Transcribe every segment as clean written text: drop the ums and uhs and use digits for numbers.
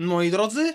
Moi drodzy,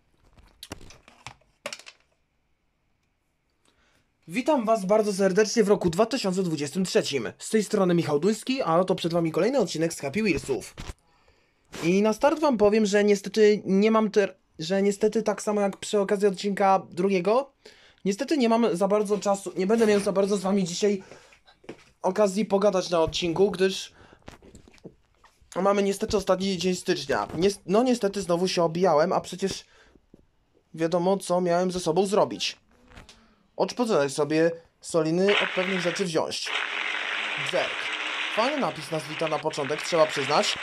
witam was bardzo serdecznie w roku 2023. Z tej strony Michał Duński, a oto przed wami kolejny odcinek z Happy Wheelsów. I na start wam powiem, że niestety nie mam niestety tak samo jak przy okazji odcinka drugiego, niestety nie mam za bardzo czasu, nie będę miał za bardzo z wami dzisiaj okazji pogadać na odcinku, gdyż mamy niestety ostatni dzień stycznia. No niestety znowu się obijałem, a przecież wiadomo co miałem ze sobą zrobić. Odpoczynać sobie soliny od pewnych rzeczy wziąć. Jerk. Fajny napis nas wita na początek, trzeba przyznać.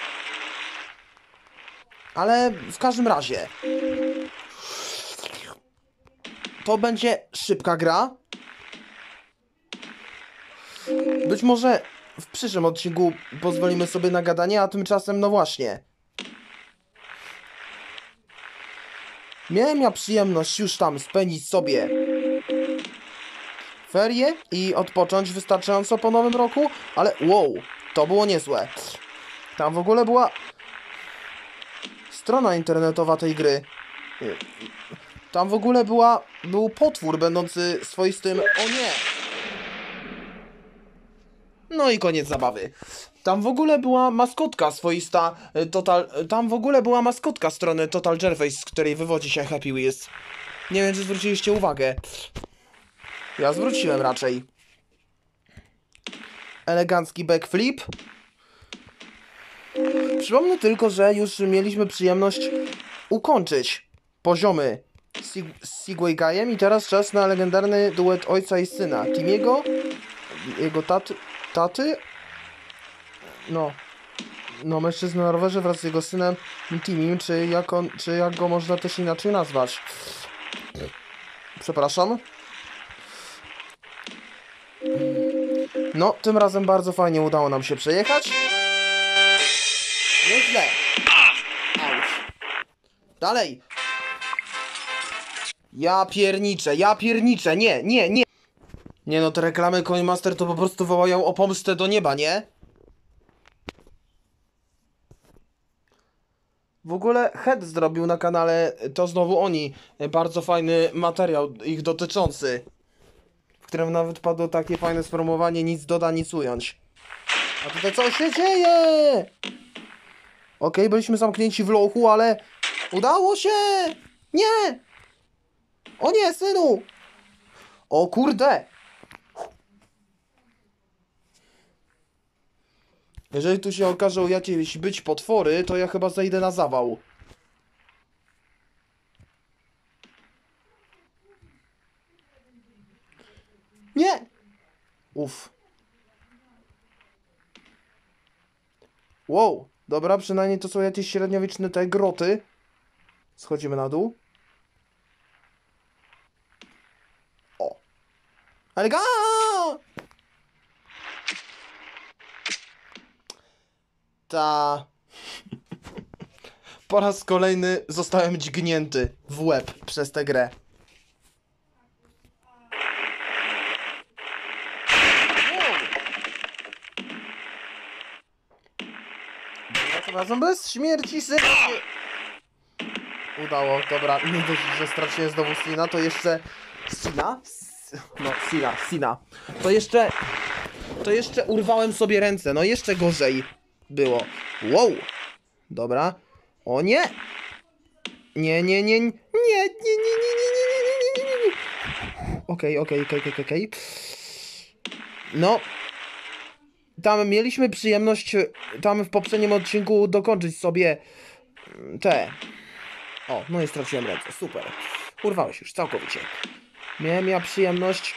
Ale w każdym razie to będzie szybka gra. Być może w przyszłym odcinku pozwolimy sobie na gadanie, a tymczasem no właśnie. Miałem ja przyjemność już tam spędzić sobie ferie i odpocząć wystarczająco po nowym roku, ale wow, to było niezłe. Tam w ogóle była strona internetowa tej gry. Tam w ogóle był potwór będący swoistym... O nie! No i koniec zabawy. Tam w ogóle była maskotka swoista Tam w ogóle była maskotka strony Total Jerface, z której wywodzi się Happy Wheels. Nie wiem, czy zwróciliście uwagę. Ja zwróciłem raczej. Elegancki backflip. Przypomnę tylko, że już mieliśmy przyjemność ukończyć poziomy z Segway Guyem i teraz czas na legendarny duet ojca i syna. Timiego, jego taty, no mężczyzna na rowerze wraz z jego synem Timim, czy jak go można też inaczej nazwać. Przepraszam. No, tym razem bardzo fajnie udało nam się przejechać. Nieźle. Auć. Dalej. Ja pierniczę, nie. Nie no, te reklamy Coinmaster to po prostu wołają o pomstę do nieba, nie? W ogóle Head zrobił na kanale, to znowu oni, bardzo fajny materiał ich dotyczący, w którym nawet padło takie fajne sformułowanie: nic doda, nic ująć. A tutaj co się dzieje? Okej, byliśmy zamknięci w lochu, ale udało się! Nie! O nie, synu! O kurde! Jeżeli tu się okażą jakieś być potwory, to ja chyba zejdę na zawał. Nie! Uff. Wow, dobra, przynajmniej to są jakieś średniowieczne te groty. Schodzimy na dół. O! Elga! Po raz kolejny zostałem dźgnięty w łeb przez tę grę. Tym razem bez śmierci syna się udało. Dobra, nie dość, że straciłem znowu Sina, to jeszcze... Sina? No, Sina. To jeszcze urwałem sobie ręce, no jeszcze gorzej było. Wow! Dobra. O nie! Nie. Okej. No. Tam mieliśmy przyjemność tam w poprzednim odcinku dokończyć sobie te... O, no i straciłem ręce, super. Urwałeś już całkowicie. Miałem ja przyjemność...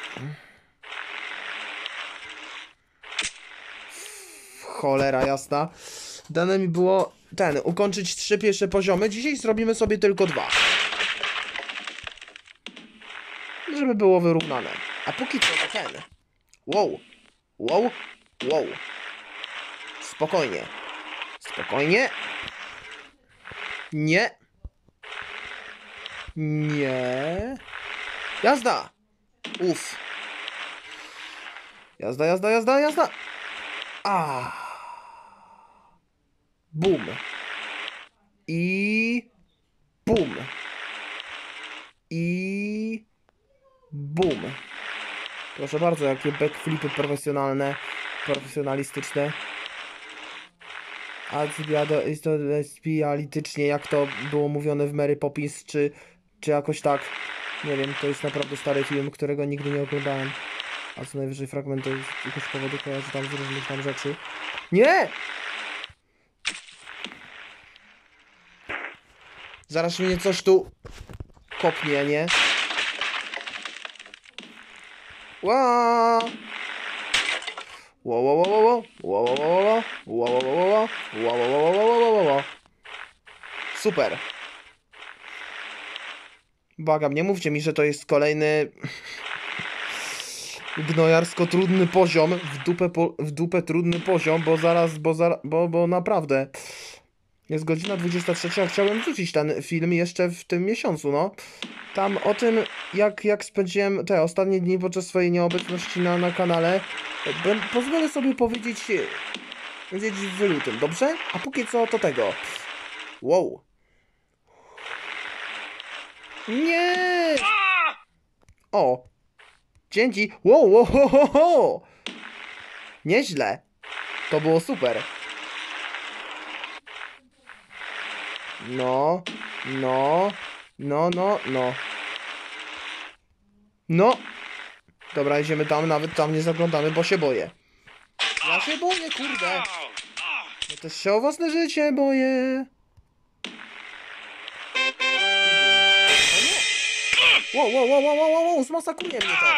Cholera jasna. Dane mi było ukończyć 3 pierwsze poziomy. Dzisiaj zrobimy sobie tylko 2. Żeby było wyrównane. A póki co to ten. Wow. Spokojnie. Nie. Jazda. Uff. Jazda. Bum. I... bum. I... bum. Proszę bardzo, jakie backflipy profesjonalne, profesjonalistyczne. Spialitycznie, jak to było mówione w Mary Poppins, czy jakoś tak. Nie wiem, to jest naprawdę stary film, którego nigdy nie oglądałem. A co najwyżej fragmenty z jakiegoś powodu kojarzę tam z różnych tam rzeczy. Nie! Zaraz mnie coś tu kopnie, nie? Ła! Super. Błagam, nie mówcie mi, że to jest kolejny gnojarsko trudny poziom, w dupę trudny poziom, bo naprawdę jest godzina 23, a chciałem wrzucić ten film jeszcze w tym miesiącu, no. Tam o tym, jak spędziłem te ostatnie dni podczas swojej nieobecności na kanale, pozwolę sobie powiedzieć w lutym, dobrze? A póki co to tego. Wow. Nie! O! Dzięki! Wow. Nieźle. To było super. No. Dobra, idziemy tam, nawet tam nie zaglądamy, bo się boję. Ja się boję, kurde. Ja też się o własne życie boję. Wow, zmasakruje mnie to.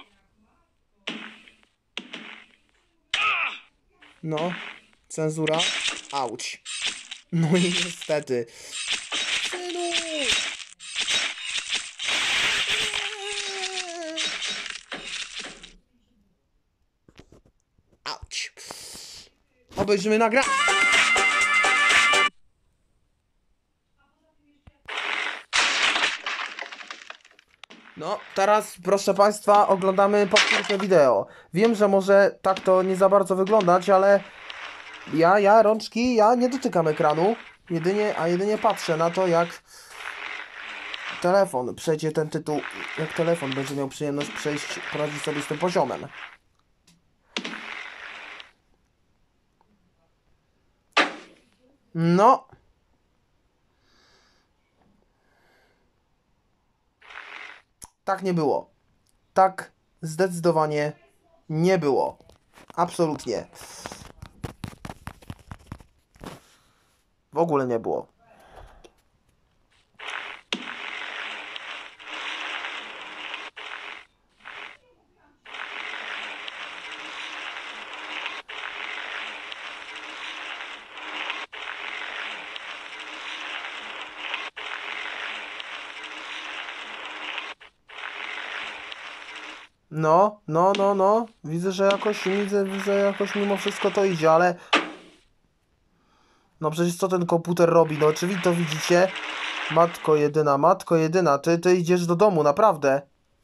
No, cenzura. Auć. No i niestety. Synu! Auć. Obejrzymy nagra... No, teraz, proszę Państwa, oglądamy powtórkę wideo. Wiem, że może tak to nie za bardzo wyglądać, ale rączki, ja nie dotykam ekranu. Jedynie patrzę na to, jak telefon przejdzie ten tytuł, jak telefon będzie miał przyjemność poradzić sobie z tym poziomem. No. Tak nie było. Tak zdecydowanie nie było. Absolutnie. W ogóle nie było. No. Widzę, że jakoś mimo wszystko to idzie, ale... No przecież co ten komputer robi? No oczywiście to widzicie. Matko jedyna, ty idziesz do domu, naprawdę.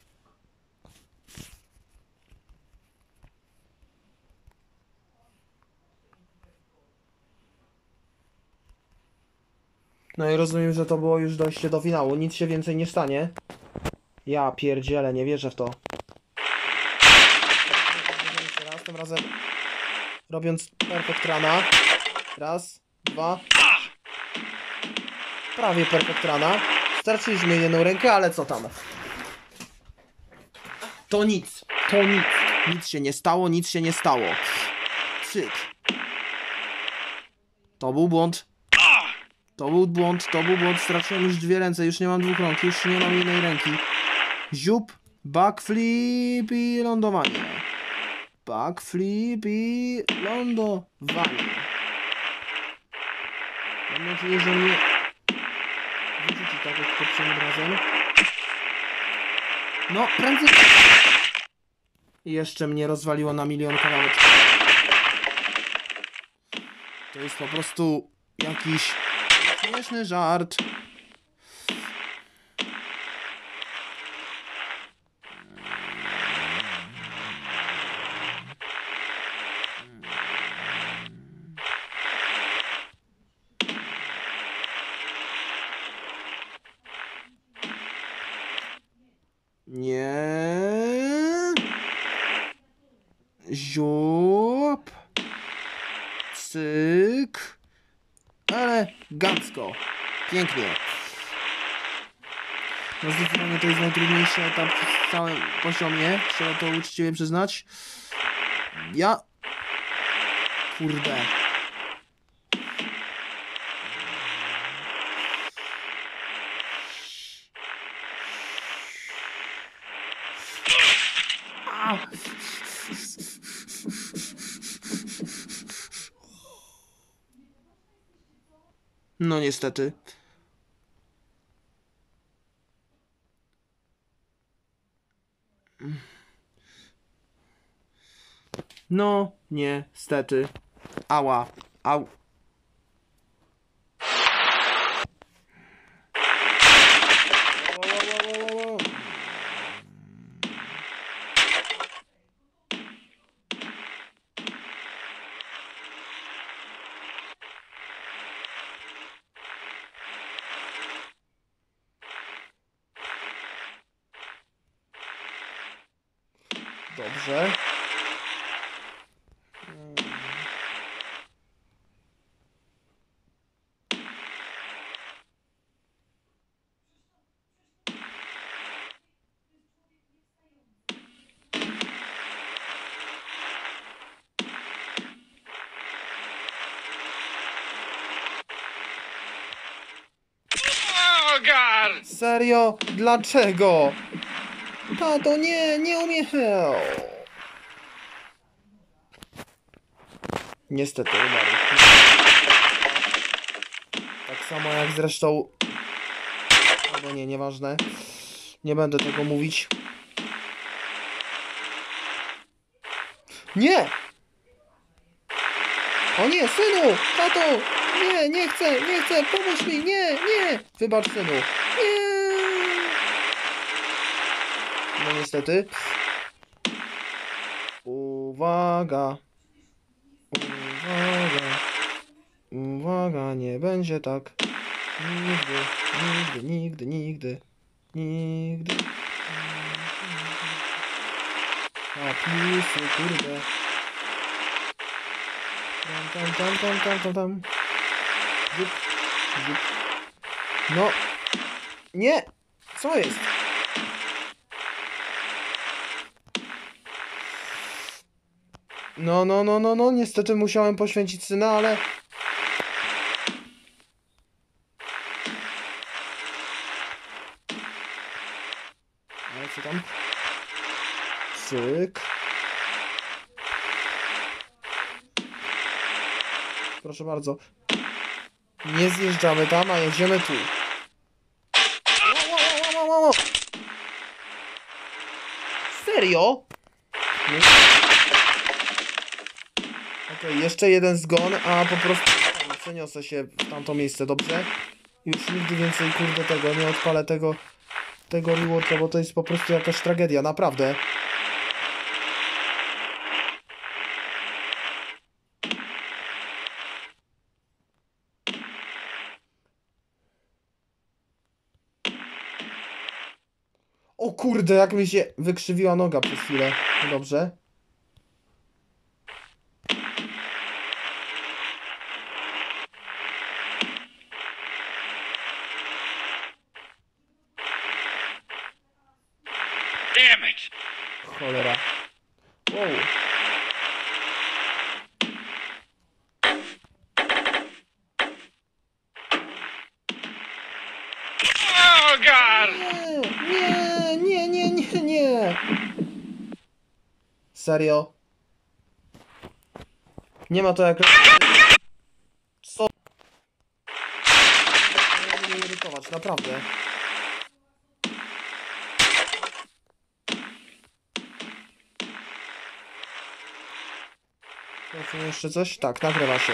No i rozumiem, że to było już dojście do finału. Nic się więcej nie stanie. Ja pierdzielę, nie wierzę w to. Jeszcze raz, tym razem robiąc perfect runa. Raz, dwa. Prawie perfect runa. Straciliśmy jedną rękę, ale co tam? To nic. Nic się nie stało. Cyk. To był błąd. Straciłem już dwie ręce, już nie mam dwóch rąk, już nie mam jednej ręki. Ziup, backflip i lądowanie. Mam nadzieję, że mnie wyrzuci tak jak poprzednim razem. No, prędzej... I jeszcze mnie rozwaliło na milion kawałeczków. To jest po prostu jakiś śmieszny żart. Nie. Ziup. Cyk. Elegancko. Pięknie. No zdecydowanie to jest najtrudniejszy etap w całym poziomie. Trzeba to uczciwie przyznać. Kurde. No niestety. No niestety. Ała. Au. Dobrze. Serio? Dlaczego? Tato, nie umiem. Niestety umarł. Tak samo jak zresztą... Albo nie, nieważne. Nie będę tego mówić. Nie! O nie, synu! Tato! Nie chcę, pomóż mi, nie! Wybacz, synu. Nie! No niestety. Uwaga! Uwaga, nie będzie tak. Nigdy. A, pisy, kurde. Tam. Zup. No. Nie! Co jest? No. Niestety musiałem poświęcić syna, ale... Ale co tam? Cyk. Proszę bardzo. Nie zjeżdżamy tam, a jedziemy tu. Wow. Serio? Okej, jeszcze jeden zgon, a po prostu przeniosę się w tamto miejsce, dobrze? Już nigdy więcej, kurde, tego, nie odpalę tego rewarda, bo to jest po prostu jakaś tragedia, naprawdę. O kurde, jak mi się wykrzywiła noga przez chwilę. Dobrze. Damn it! Cholera. Wow. Oh God! Nie. Serio? Nie ma to jak... Co? Nie mnie irytować, naprawdę. Proszę, jeszcze coś? Tak, nagrywa się.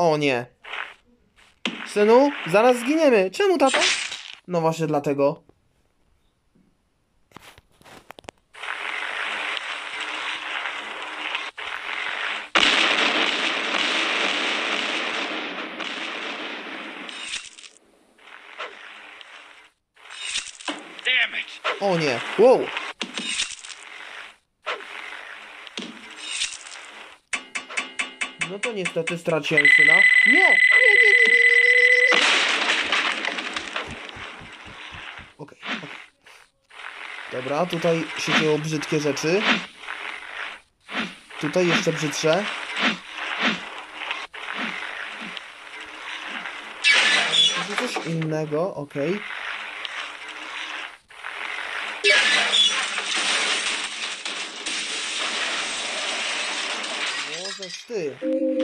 O nie. Synu, zaraz zginiemy. Czemu, tato? No właśnie dlatego. Damn it! O nie. Wow. No to niestety straciłem syna. Nie! Nie, nie, nie, nie, nie, nie, nie, nie. Okej, okej. Dobra, tutaj się dzieją brzydkie rzeczy. Tutaj jeszcze brzydsze. To coś innego, okej. Możesz ty.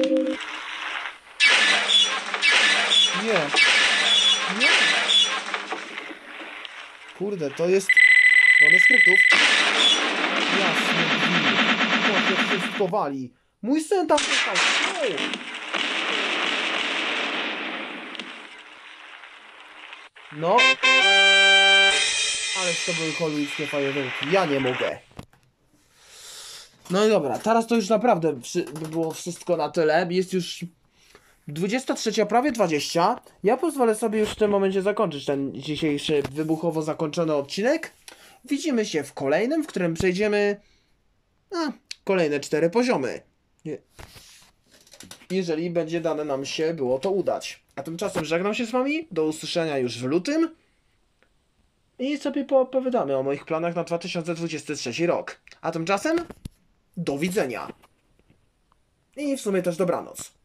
Nie. Nie. Kurde, to jest... Wolny skryptów. Jasne, to się wszystko wali. Mój syn tam został. No. Ależ to były holuńskie fajerwerki. Ja nie mogę. No i dobra, teraz to już naprawdę by było wszystko na tyle. Jest już 23, prawie 20. Ja pozwolę sobie już w tym momencie zakończyć ten dzisiejszy wybuchowo zakończony odcinek. Widzimy się w kolejnym, w którym przejdziemy kolejne 4 poziomy. Jeżeli będzie dane nam się było to udać. A tymczasem żegnam się z wami. Do usłyszenia już w lutym. I sobie poopowiadamy o moich planach na 2023 rok. A tymczasem do widzenia. I w sumie też dobranoc.